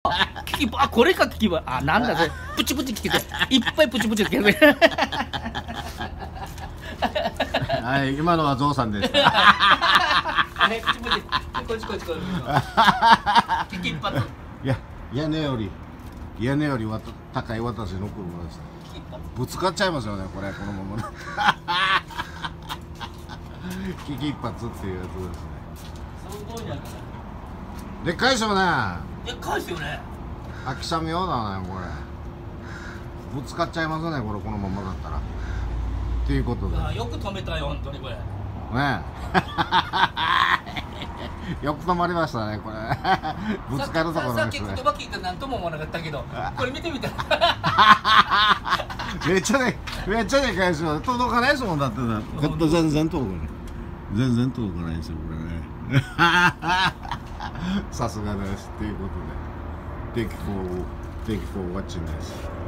キキあ、これかキキバ。あ、なんだそれ。プチプチ聞けて、いっぱいプチプチ聞けて。 はい、今のはゾウさんでした。 はい、プチプチ。こっちこっちこっち。キキ一発。 いや、屋根より高い私の車です。ぶつかっちゃいますよね、これ、このまま。危機一髪っていうやつですね。 すごいな。 でっかいですよね。 でっかいですよね。 秋雨用だね、これ。ぶつかっちゃいますね、これ、このままだったら。っていうことで。 よく止めたよ、本当にこれ。 ねえ。よく止まりましたね、これ。ぶつかるところさっきですね。 言葉聞いて何とも思わなかったけど、これ見てみた。 めっちゃでかいですよ。届かないですもん、だってね。全然届かない。全然届かないですよ、これね。さすがです。ということで。Thank you for watching this.